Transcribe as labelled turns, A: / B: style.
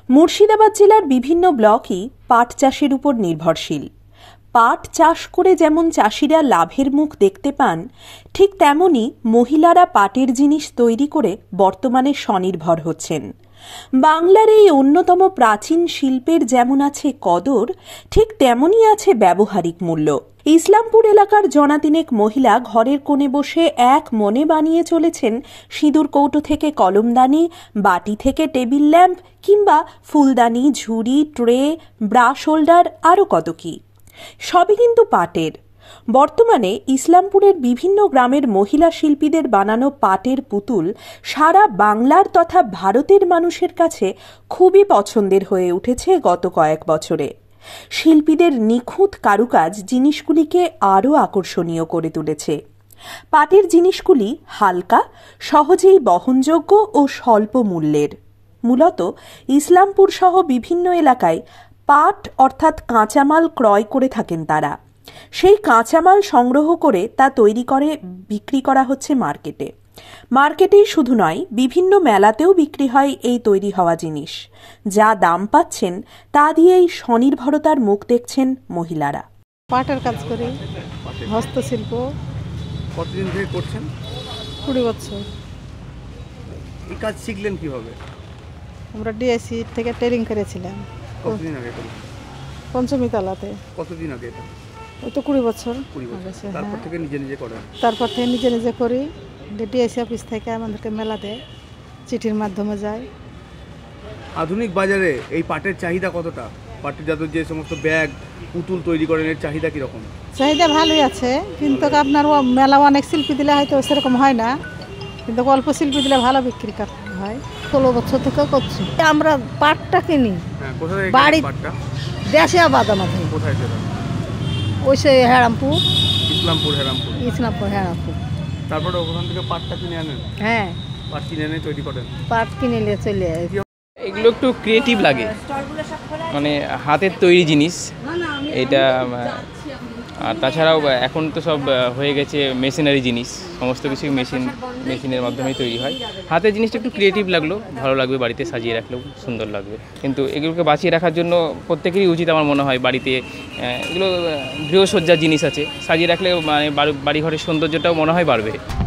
A: মুর্শিদাবাদ জেলার বিভিন্ন ব্লকই পাট চাষের উপর নির্ভরশীল। পাট চাষ করে যেমন চাষিরা লাভের মুখ দেখতে পান, ঠিক তেমনি মহিলারা পাটের জিনিস তৈরি করে বর্তমানে স্বনির্ভর হচ্ছেন। বাংলার এই অন্যতম প্রাচীন শিল্পের যেমন আছে কদর, ঠিক তেমনই আছে ব্যবহারিক মূল্য। ইসলামপুর এলাকার জনাতিনেক মহিলা ঘরের কোণে বসে এক মনে বানিয়ে চলেছেন সিঁদুর কৌটো থেকে কলমদানি, বাটি থেকে টেবিল ল্যাম্প কিংবা ফুলদানি, ঝুড়ি, ট্রে, ব্রাশ হোল্ডার, আরও কত কি। সবই কিন্তু পাটের। বর্তমানে ইসলামপুরের বিভিন্ন গ্রামের মহিলা শিল্পীদের বানানো পাটের পুতুল সারা বাংলার তথা ভারতের মানুষের কাছে খুবই পছন্দের হয়ে উঠেছে গত কয়েক বছরে। শিল্পীদের নিখুঁত কারুকাজ জিনিসগুলিকে আরও আকর্ষণীয় করে তুলেছে। পাটের জিনিসগুলি হালকা, সহজেই বহনযোগ্য ও স্বল্প মূল্যের। মূলত ইসলামপুর সহ বিভিন্ন এলাকায় পাট অর্থাৎ কাঁচামাল ক্রয় করে থাকেন তারা। সেই কাঁচামাল সংগ্রহ করে তা তৈরি করে বিক্রি করা হচ্ছে মার্কেটে। মার্কেটেই শুধু নয়, বিভিন্ন মেলাতেও বিক্রি হয় এই তৈরি হওয়া জিনিস। যা দাম পাচ্ছেন তা দিয়েই স্বনির্ভরতার মুখ দেখছেন মহিলারা।
B: পাটের কাজ করি, হস্তশিল্প।
C: কতদিন ধরে করছেন?
B: 20 বছর।
C: এই কাজ শিখলেন কিভাবে?
B: আমরা ডিএসসি থেকে ট্রেনিং করেছিলাম।
C: কতদিন আগে করেছেন?
B: পঞ্চমী তলাতে।
C: কতদিন আগে এটা?
B: ওই তো 20 বছর।
C: 20 বছর। তারপর থেকে নিজে নিজে করেন?
B: তারপর থেকে নিজে নিজে করি। ডিএসসি অফিস থেকে আমাদেরকে মেলা দেয়, চিঠির মাধ্যমে যায়।
C: আধুনিক বাজারে এই পাটের চাহিদা কতটা? পাটের জাতের যে সমস্ত ব্যাগ, পুতুল তৈরি করেন, এর চাহিদা কীরকম?
B: চাহিদা ভালোই আছে, কিন্তু আপনার মেলা অনেক শিল্পী দিলে হয়তো সেরকম হয় না, কিন্তু অল্প শিল্পী দিলে ভালো বিক্রি হয়। 16 বছর থেকে করছি। আমরা পাটটা কিনি।
C: হ্যাঁ, কোথায়
B: বাড়ি
C: পাটটা?
B: দেশে আবাদ আমাদের।
C: কোথায় সেটা?
B: ওই সে হেরামপুর।
C: ইসলামপুর
B: হেরামপুর।
C: তারপরে ওখান থেকে পাটটা কিনে আনেন?
B: হ্যাঁ,
C: পাট কিনে এনে তৈরি করেন?
B: পাট কিনে নিয়ে চলে
D: এগুলো একটু ক্রিয়েটিভ লাগে, মানে হাতের তৈরি জিনিস এটা। আর তাছাড়াও এখন তো সব হয়ে গেছে মেশিনারি জিনিস, সমস্ত কিছু মেশিনের মাধ্যমেই তৈরি হয়। হাতের জিনিসটা একটু ক্রিয়েটিভ লাগলো, ভালো লাগবে, বাড়িতে সাজিয়ে রাখলেও সুন্দর লাগবে। কিন্তু এগুলোকে বাঁচিয়ে রাখার জন্য প্রত্যেকেরই উচিত আমার মনে হয়। বাড়িতে এগুলো গৃহসজ্জার জিনিস আছে, সাজিয়ে রাখলে মানে বাড়িঘরের সৌন্দর্যটাও মনে হয় বাড়বে।